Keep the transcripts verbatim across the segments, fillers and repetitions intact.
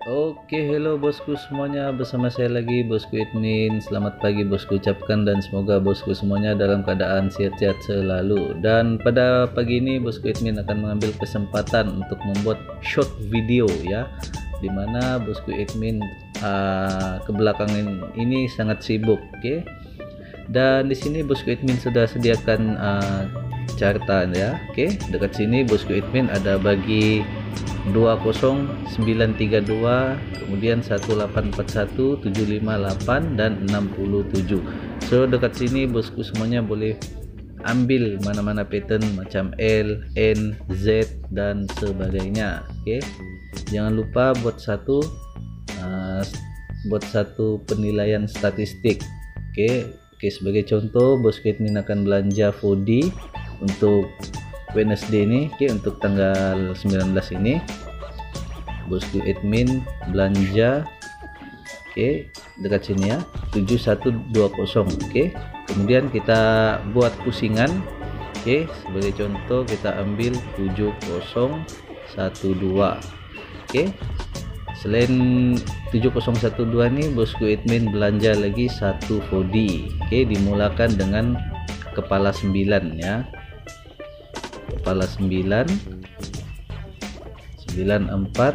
Oke, hello bosku semuanya, bersama saya lagi bosku admin. Selamat pagi bosku ucapkan, dan semoga bosku semuanya dalam keadaan sehat-sehat selalu. Dan pada pagi ini bosku admin akan mengambil kesempatan untuk membuat short video ya, dimana bosku admin uh, kebelakangan ini sangat sibuk. Oke, dan di sini bosku admin sudah sediakan uh, carta ya. Oke, dekat sini bosku admin ada bagi dua nol sembilan tiga dua, kemudian satu delapan empat satu tujuh lima delapan dan enam tujuh. So dekat sini bosku semuanya boleh ambil mana-mana pattern macam L, N, Z dan sebagainya. Oke, jangan lupa buat satu uh, buat satu penilaian statistik. Oke, oke sebagai contoh bosku admin akan belanja empat D untuk Wednesday ini. Oke, untuk tanggal sembilan belas ini bosku admin belanja oke dekat sini ya tujuh satu dua nol. Oke, kemudian kita buat pusingan. Oke, sebagai contoh kita ambil tujuh nol satu dua. Oke, selain tujuh nol satu dua ini bosku admin belanja lagi satu empat D. Oke, dimulakan dengan kepala sembilan ya, kepala sembilan, sembilan empat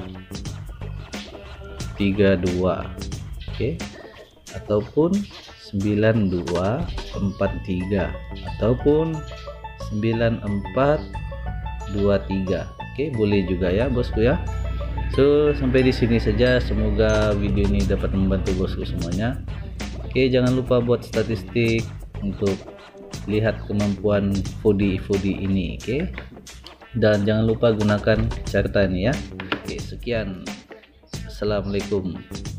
tiga dua. Oke, ataupun sembilan dua empat tiga ataupun sembilan empat dua tiga. Oke, boleh juga ya bosku ya. So sampai di sini saja, semoga video ini dapat membantu bosku semuanya. Oke, jangan lupa buat statistik untuk lihat kemampuan empat D empat D ini. Oke, dan jangan lupa gunakan carta ini ya. Oke, sekian, assalamualaikum.